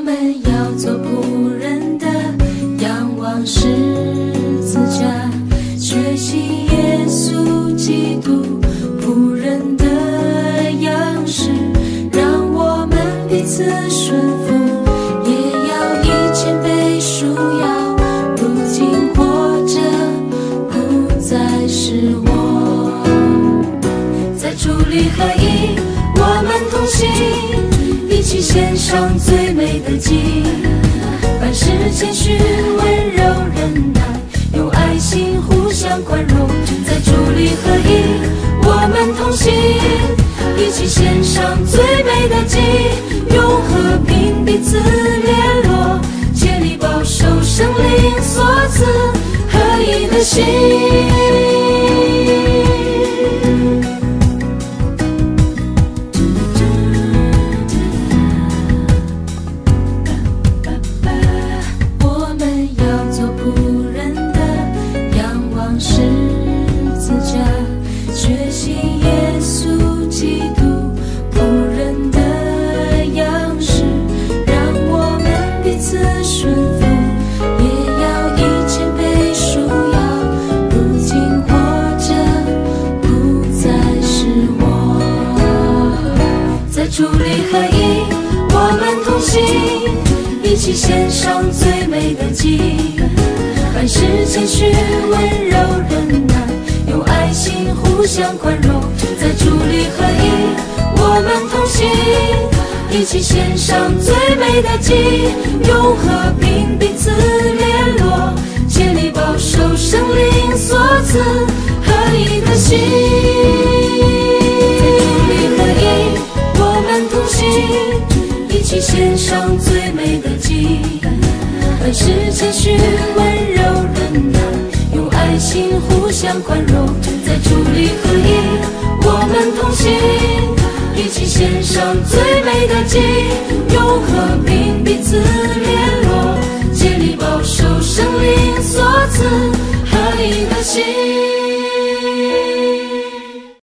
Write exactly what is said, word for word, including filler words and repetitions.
们要做仆人的，仰望十字架，学习耶稣基督仆人的样式，让我们彼此顺服，也要以谦卑束腰。如今活着不再是我，在主里合一，我们同行，一起献上最美的祭。凡事谦虚温柔忍耐，用爱心互相宽容，在主里合一，我们同行，一起献上最美的祭，用和平彼此联络，竭力保守圣灵所赐合一的心。主里合一，我们同行，一起献上最美的祭。凡事谦虚温柔忍耐，用爱心互相宽容，在主里合一，我们同行，一起献上最美的祭，用和平彼此联络，竭力保守圣灵所赐合一的心。